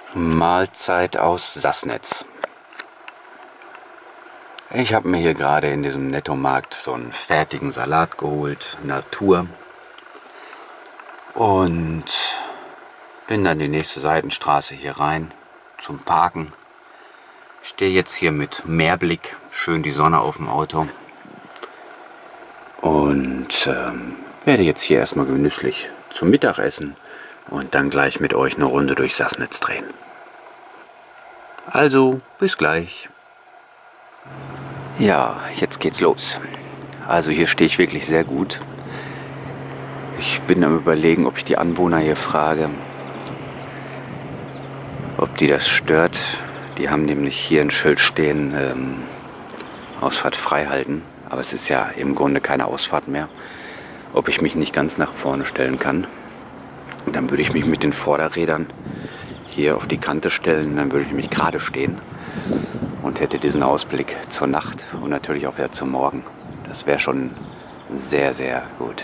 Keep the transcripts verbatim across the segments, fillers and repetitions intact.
Mahlzeit aus Sassnitz. Ich habe mir hier gerade in diesem Nettomarkt so einen fertigen Salat geholt, Natur. Und bin dann die nächste Seitenstraße hier rein zum Parken. Stehe jetzt hier mit Meerblick, schön die Sonne auf dem Auto. Und ähm, werde jetzt hier erstmal genüsslich zum Mittagessen und dann gleich mit euch eine Runde durch Sassnitz drehen. Also, bis gleich. Ja, jetzt geht's los. Also hier stehe ich wirklich sehr gut. Ich bin am Überlegen, ob ich die Anwohner hier frage, ob die das stört. Die haben nämlich hier ein Schild stehen, ähm, Ausfahrt frei halten. Aber es ist ja im Grunde keine Ausfahrt mehr. Ob ich mich nicht ganz nach vorne stellen kann. Dann würde ich mich mit den Vorderrädern hier auf die Kante stellen. Dann würde ich mich gerade stehen und hätte diesen Ausblick zur Nacht und natürlich auch wieder zum Morgen. Das wäre schon sehr, sehr gut.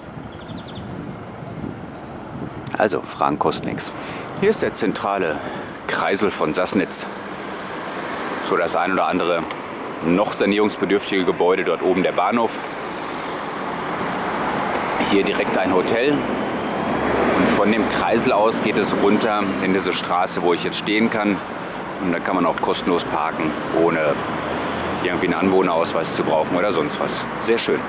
Also, Fragen kosten nichts. Hier ist der zentrale Kreisel von Sassnitz. So das ein oder andere noch sanierungsbedürftige Gebäude, dort oben der Bahnhof. Hier direkt ein Hotel. Und von dem Kreisel aus geht es runter in diese Straße, wo ich jetzt stehen kann. Und da kann man auch kostenlos parken, ohne irgendwie einen Anwohnerausweis zu brauchen oder sonst was. Sehr schön.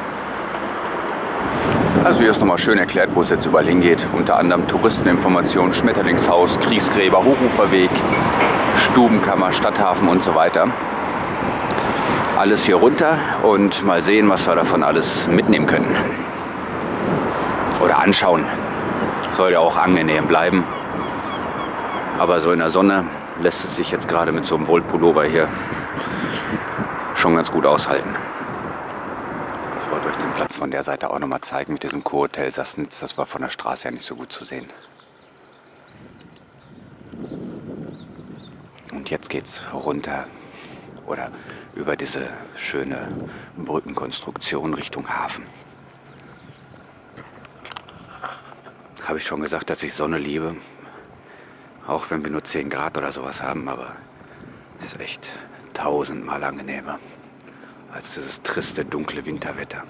Also hier ist nochmal schön erklärt, wo es jetzt überall hingeht. Unter anderem Touristeninformation, Schmetterlingshaus, Kriegsgräber, Hochuferweg, Stubenkammer, Stadthafen und so weiter. Alles hier runter und mal sehen, was wir davon alles mitnehmen können. Oder anschauen. Soll ja auch angenehm bleiben. Aber so in der Sonne lässt es sich jetzt gerade mit so einem Wollpullover hier schon ganz gut aushalten. Ich wollte euch den Platz von der Seite auch nochmal zeigen mit diesem Kurhotel Sassnitz. Das war von der Straße ja nicht so gut zu sehen. Und jetzt geht's runter oder über diese schöne Brückenkonstruktion Richtung Hafen. Habe ich schon gesagt, dass ich Sonne liebe. Auch wenn wir nur zehn Grad oder sowas haben, aber es ist echt tausendmal angenehmer als dieses triste, dunkle Winterwetter.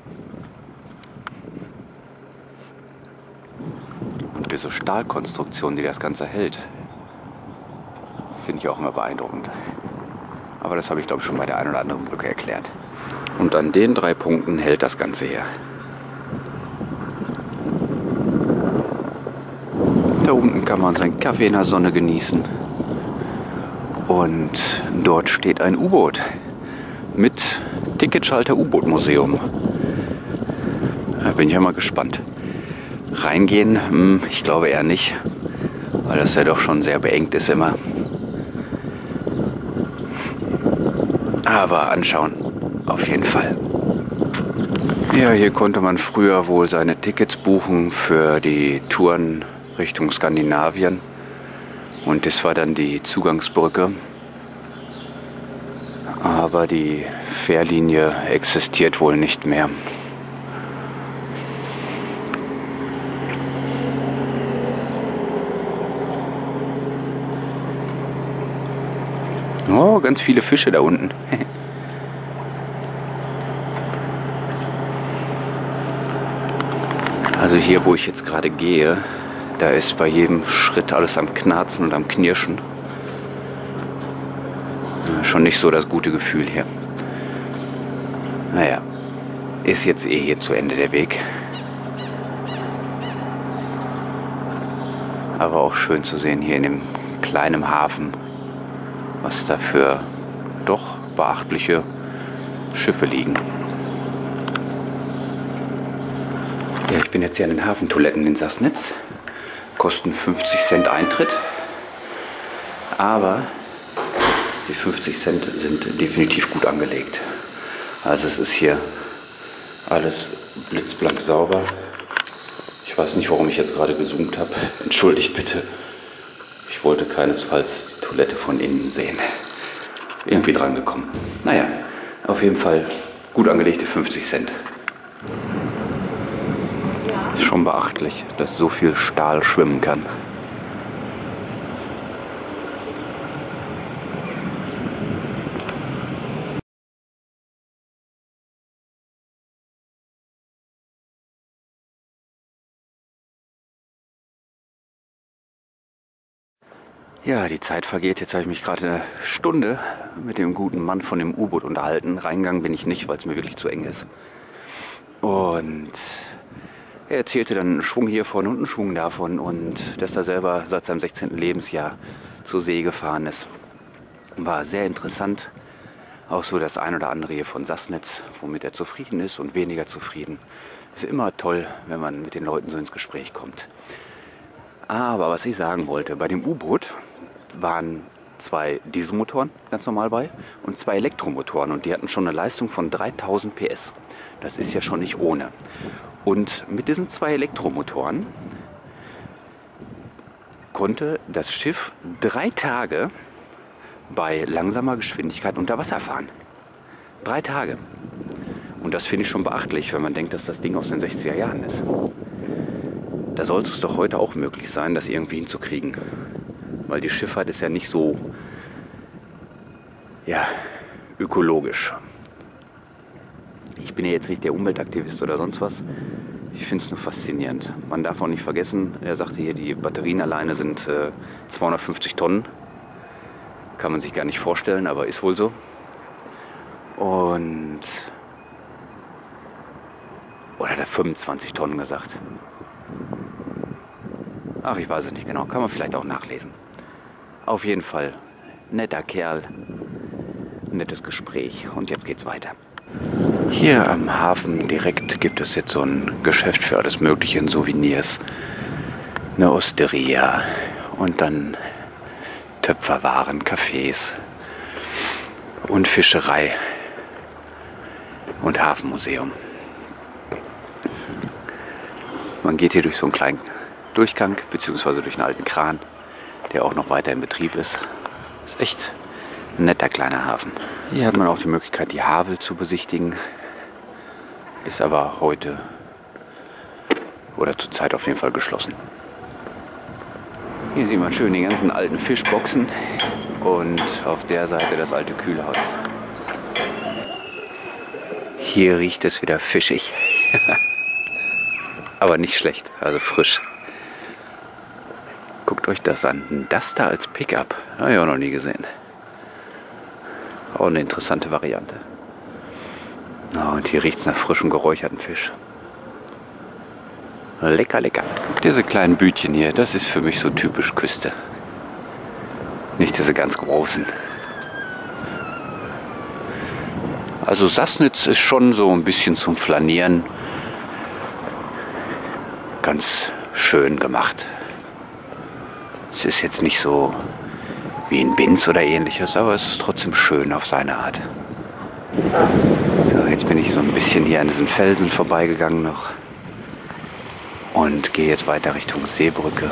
Und diese Stahlkonstruktion, die das Ganze hält, finde ich auch immer beeindruckend. Aber das habe ich, glaube ich, schon bei der einen oder anderen Brücke erklärt. Und an den drei Punkten hält das Ganze hier. Da unten kann man seinen Kaffee in der Sonne genießen. Und dort steht ein U-Boot mit Ticketschalter U-Boot-Museum. Da bin ich ja mal gespannt. Reingehen? Hm, ich glaube eher nicht, weil das ja doch schon sehr beengt ist immer. Aber anschauen, auf jeden Fall. Ja, hier konnte man früher wohl seine Tickets buchen für die Touren Richtung Skandinavien. Und das war dann die Zugangsbrücke. Aber die Fährlinie existiert wohl nicht mehr. Oh, ganz viele Fische da unten. Also hier, wo ich jetzt gerade gehe, da ist bei jedem Schritt alles am Knarzen und am Knirschen. Schon nicht so das gute Gefühl hier. Naja, ist jetzt eh hier zu Ende der Weg. Aber auch schön zu sehen hier in dem kleinen Hafen, was da für doch beachtliche Schiffe liegen. Ja, ich bin jetzt hier an den Hafentoiletten in Sassnitz. Kosten fünfzig Cent Eintritt. Aber die fünfzig Cent sind definitiv gut angelegt. Also es ist hier alles blitzblank sauber. Ich weiß nicht, warum ich jetzt gerade gezoomt habe. Entschuldigt bitte. Ich wollte keinesfalls die Toilette von innen sehen. Irgendwie dran gekommen. Naja, auf jeden Fall gut angelegte fünfzig Cent. Ist schon beachtlich, dass so viel Stahl schwimmen kann. Ja, die Zeit vergeht. Jetzt habe ich mich gerade eine Stunde mit dem guten Mann von dem U-Boot unterhalten. Reingegangen bin ich nicht, weil es mir wirklich zu eng ist. Und er erzählte dann einen Schwung hiervon und einen Schwung davon und dass er selber seit seinem sechzehnten Lebensjahr zur See gefahren ist. War sehr interessant. Auch so das ein oder andere hier von Sassnitz, womit er zufrieden ist und weniger zufrieden. Ist immer toll, wenn man mit den Leuten so ins Gespräch kommt. Aber was ich sagen wollte, bei dem U-Boot waren zwei Dieselmotoren ganz normal bei und zwei Elektromotoren und die hatten schon eine Leistung von dreitausend P S. Das ist ja schon nicht ohne. Und mit diesen zwei Elektromotoren konnte das Schiff drei Tage bei langsamer Geschwindigkeit unter Wasser fahren. Drei Tage. Und das finde ich schon beachtlich, wenn man denkt, dass das Ding aus den sechziger Jahren ist. Da sollte es doch heute auch möglich sein, das irgendwie hinzukriegen. Weil die Schifffahrt ist ja nicht so ja, ökologisch. Ich bin ja jetzt nicht der Umweltaktivist oder sonst was. Ich finde es nur faszinierend. Man darf auch nicht vergessen, er sagte hier, die Batterien alleine sind äh, zweihundertfünfzig Tonnen. Kann man sich gar nicht vorstellen, aber ist wohl so. Und... Oder hat er fünfundzwanzig Tonnen gesagt? Ach, ich weiß es nicht genau. Kann man vielleicht auch nachlesen. Auf jeden Fall, netter Kerl, nettes Gespräch. Und jetzt geht's weiter. Hier am Hafen direkt gibt es jetzt so ein Geschäft für alles Mögliche in Souvenirs. Eine Osteria und dann Töpferwaren, Cafés und Fischerei und Hafenmuseum. Man geht hier durch so einen kleinen Durchgang, beziehungsweise durch einen alten Kran, der auch noch weiter in Betrieb ist. Ist echt ein netter kleiner Hafen. Hier hat man auch die Möglichkeit, die Havel zu besichtigen. Ist aber heute oder zurzeit auf jeden Fall geschlossen. Hier sieht man schön die ganzen alten Fischboxen und auf der Seite das alte Kühlhaus. Hier riecht es wieder fischig. Aber nicht schlecht, also frisch. Guckt euch das an. Ein Duster als Pickup. Habe ich auch noch nie gesehen. Auch eine interessante Variante. Oh, und hier riecht es nach frischem geräucherten Fisch. Lecker, lecker. Diese kleinen Bütchen hier, das ist für mich so typisch Küste. Nicht diese ganz großen. Also Sassnitz ist schon so ein bisschen zum Flanieren ganz schön gemacht. Es ist jetzt nicht so wie in Binz oder ähnliches, aber es ist trotzdem schön auf seine Art. So, jetzt bin ich so ein bisschen hier an diesen Felsen vorbeigegangen noch und gehe jetzt weiter Richtung Seebrücke.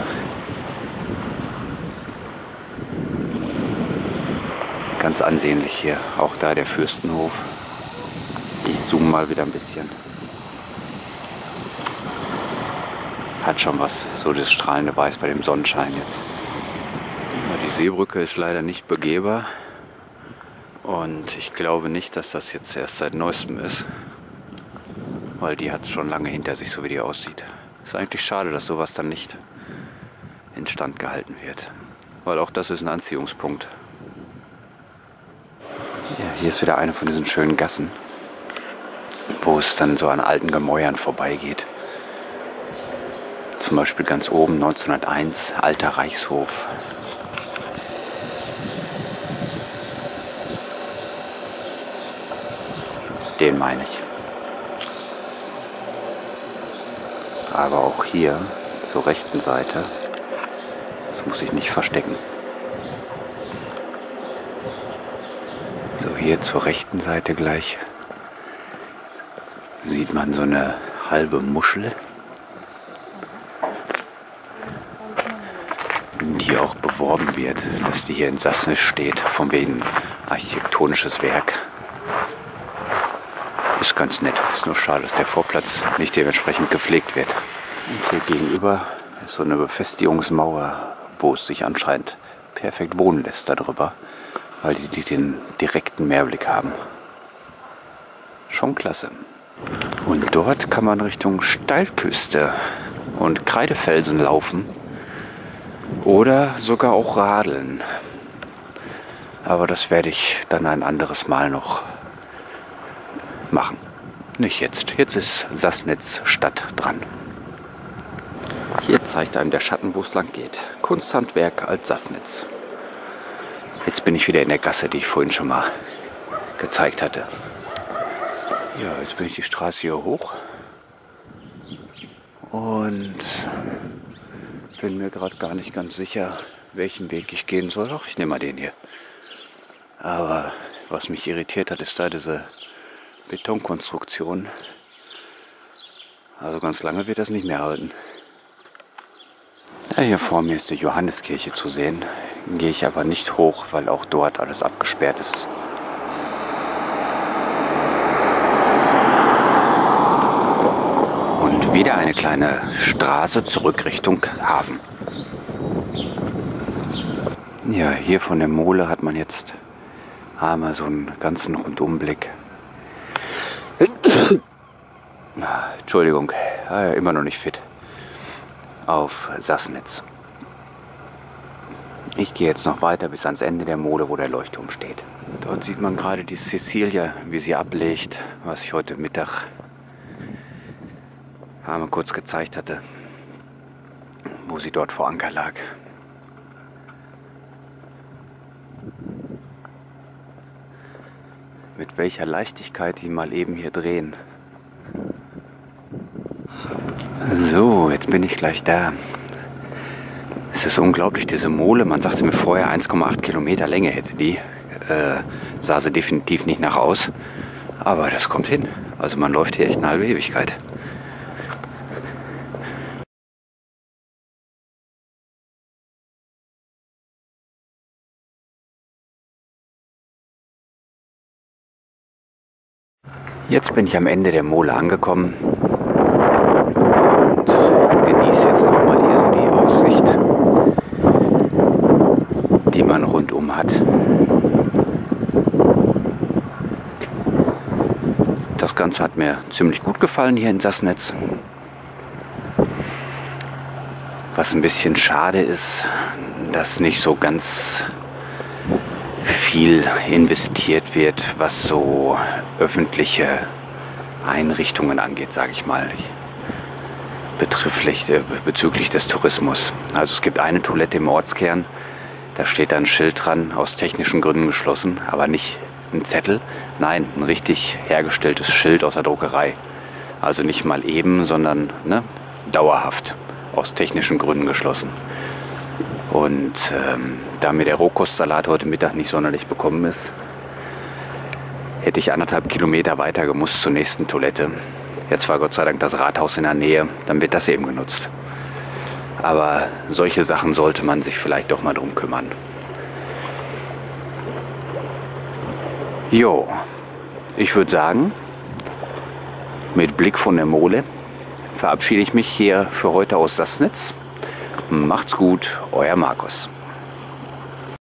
Ganz ansehnlich hier, auch da der Fürstenhof. Ich zoome mal wieder ein bisschen. Hat schon was, so das strahlende Weiß bei dem Sonnenschein jetzt. Die Seebrücke ist leider nicht begehbar und ich glaube nicht, dass das jetzt erst seit neuestem ist, weil die hat es schon lange hinter sich, so wie die aussieht. Ist eigentlich schade, dass sowas dann nicht instand gehalten wird, weil auch das ist ein Anziehungspunkt. Ja, hier ist wieder eine von diesen schönen Gassen, wo es dann so an alten Gemäuern vorbeigeht. Zum Beispiel ganz oben neunzehnhunderteins, Alter Reichshof. Den meine ich. Aber auch hier zur rechten Seite, das muss ich nicht verstecken. So, hier zur rechten Seite gleich sieht man so eine halbe Muschel, die auch beworben wird, dass die hier in Sassnitz steht, von wegen architektonisches Werk. Ist ganz nett. Ist nur schade, dass der Vorplatz nicht dementsprechend gepflegt wird. Und hier gegenüber ist so eine Befestigungsmauer, wo es sich anscheinend perfekt wohnen lässt darüber, weil die, die den direkten Meerblick haben. Schon klasse. Und dort kann man Richtung Steilküste und Kreidefelsen laufen. Oder sogar auch radeln. Aber das werde ich dann ein anderes Mal noch machen. Nicht jetzt. Jetzt ist Sassnitz Stadt dran. Hier zeigt einem der Schatten, wo es lang geht. Kunsthandwerk als Sassnitz. Jetzt bin ich wieder in der Gasse, die ich vorhin schon mal gezeigt hatte. Ja, jetzt bin ich die Straße hier hoch. Und bin mir gerade gar nicht ganz sicher, welchen Weg ich gehen soll. Ach, ich nehme mal den hier. Aber was mich irritiert hat, ist da diese Betonkonstruktion. Also ganz lange wird das nicht mehr halten. Ja, hier vor mir ist die Johanneskirche zu sehen. Gehe ich aber nicht hoch, weil auch dort alles abgesperrt ist. Und wieder eine kleine Straße zurück Richtung Hafen. Ja, hier von der Mole hat man jetzt einmal so einen ganzen Rundumblick. Entschuldigung, immer noch nicht fit. Auf Sassnitz. Ich gehe jetzt noch weiter bis ans Ende der Mole, wo der Leuchtturm steht. Dort sieht man gerade die Cecilia, wie sie ablegt, was ich heute Mittag einmal kurz gezeigt hatte, wo sie dort vor Anker lag. Mit welcher Leichtigkeit die mal eben hier drehen. So, jetzt bin ich gleich da. Es ist unglaublich, diese Mole. Man sagte mir vorher, eins Komma acht Kilometer Länge hätte die. Äh, sah sie definitiv nicht nach aus. Aber das kommt hin. Also man läuft hier echt eine halbe Ewigkeit. Jetzt bin ich am Ende der Mole angekommen und genieße jetzt nochmal hier so die Aussicht, die man rundum hat. Das Ganze hat mir ziemlich gut gefallen hier in Sassnitz. Was ein bisschen schade ist, dass nicht so ganz viel investiert wird, was so öffentliche Einrichtungen angeht, sage ich mal, betrifft, äh, bezüglich des Tourismus. Also es gibt eine Toilette im Ortskern, da steht da ein Schild dran, aus technischen Gründen geschlossen, aber nicht ein Zettel, nein, ein richtig hergestelltes Schild aus der Druckerei. Also nicht mal eben, sondern ne, dauerhaft, aus technischen Gründen geschlossen. Und ähm, da mir der Rohkostsalat heute Mittag nicht sonderlich bekommen ist, hätte ich anderthalb Kilometer weiter gemusst zur nächsten Toilette. Jetzt war Gott sei Dank das Rathaus in der Nähe, dann wird das eben genutzt. Aber solche Sachen sollte man sich vielleicht doch mal drum kümmern. Jo, ich würde sagen, mit Blick von der Mole verabschiede ich mich hier für heute aus Sassnitz. Macht's gut, euer Markus.